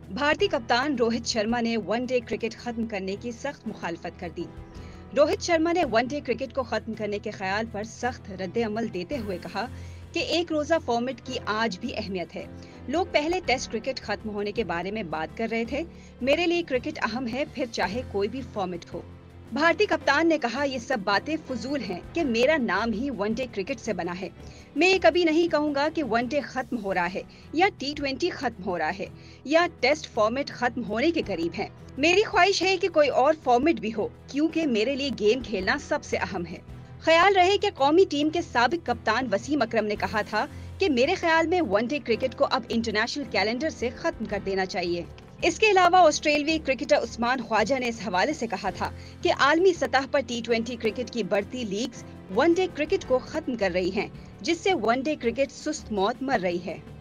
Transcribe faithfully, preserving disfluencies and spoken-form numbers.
भारतीय कप्तान रोहित शर्मा ने वनडे क्रिकेट खत्म करने की सख्त मुखालफत कर दी। रोहित शर्मा ने वनडे क्रिकेट को खत्म करने के ख्याल पर सख्त रद्द-ए-अमल देते हुए कहा कि एक रोजा फॉर्मेट की आज भी अहमियत है। लोग पहले टेस्ट क्रिकेट खत्म होने के बारे में बात कर रहे थे। मेरे लिए क्रिकेट अहम है, फिर चाहे कोई भी फॉर्मेट हो। भारतीय कप्तान ने कहा, ये सब बातें फजूल हैं कि मेरा नाम ही वनडे क्रिकेट से बना है। मैं ये कभी नहीं कहूंगा कि वनडे खत्म हो रहा है या टी ट्वेंटी खत्म हो रहा है या टेस्ट फॉर्मेट खत्म होने के करीब है। मेरी ख्वाहिश है कि कोई और फॉर्मेट भी हो, क्योंकि मेरे लिए गेम खेलना सबसे अहम है। ख्याल रहे कि कौमी टीम के साबिक कप्तान वसीम अकरम ने कहा था कि मेरे ख्याल में वनडे क्रिकेट को अब इंटरनेशनल कैलेंडर से खत्म कर देना चाहिए। इसके अलावा ऑस्ट्रेलियाई क्रिकेटर उस्मान ख्वाजा ने इस हवाले से कहा था कि आलमी सतह पर टी ट्वेंटी क्रिकेट की बढ़ती लीग्स वनडे क्रिकेट को खत्म कर रही हैं, जिससे वनडे क्रिकेट सुस्त मौत मर रही है।